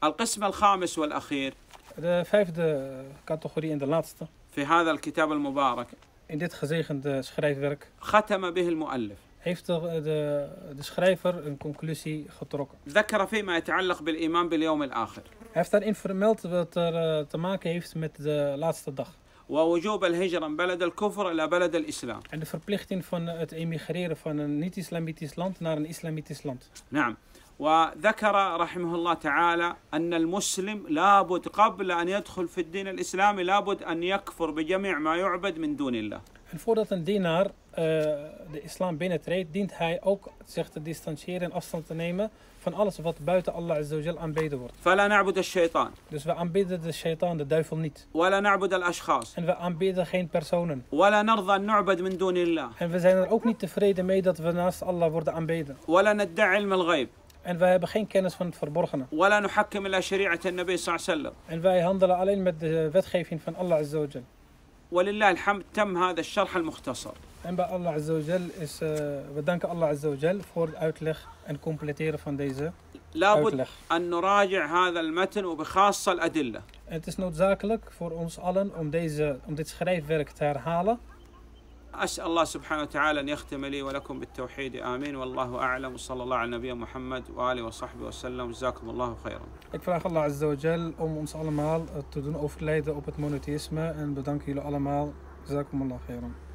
القسم الخامس والأخير De vijfde categorie en de laatste. في هذا الكتاب المبارك In dit gezegende schrijfwerk ختم به المؤلف heeft de schrijver een conclusie getrokken. ذكر فيما يتعلق بالإيمان باليوم الآخر Hij heeft daarin vermeld wat er te maken heeft met de laatste dag. ووجوب الهجرة من بلد الكفر إلى بلد الإسلام. En de verplichting van het emigreren van een niet-islamitisch land naar een islamitisch land. نعم. وذكر رحمه الله تعالى أن المسلم لابد قبل أن يدخل في الدين الإسلامي لابد أن يكفر بجميع ما يعبد من دون الله. En voordat een dienaar de islam binnentreedt, dient hij ook zich te distancieren en afstand te nemen van alles wat buiten Allah Azza wa Jal aanbeden wordt. فلا نعبد الشيطان. Dus we aanbidden de shaitaan, de duivel niet. ولا نعبد الأشخاص. En we aanbidden geen personen. ولا نرضى أن نعبد من دون الله. En we zijn er ook niet tevreden mee dat we naast Allah worden aanbeden. ولا ندعي علم الغيب. En wij hebben geen kennis van het verborgene. ولا نحكم إلى شريعة النبي صلى الله عليه وسلم. En wij handelen alleen met de wetgeving van Allah Azza wa Jal. ولله الحمد تم هذا الشرح المختصر. En bij Allah Azza wa Jal is, we danken Allah Azza wa Jal voor het uitleg en completeren van deze لابد uitleg. أن نراجع هذا المتن وبخاصة الأدلة. En het is noodzakelijk voor ons allen om dit schrijfwerk te herhalen. أسأل الله سبحانه وتعالى أن يختم لي ولكم بالتوحيد آمين والله أعلم وصلى الله على نبينا محمد وآله وصحبه وسلم جزاكم الله خيرا. Ik vraag Allah Azza wa Jal om ons allemaal te doen overlijden op het monotheïsme en bedank jullie allemaal. Jazakumullah khairan.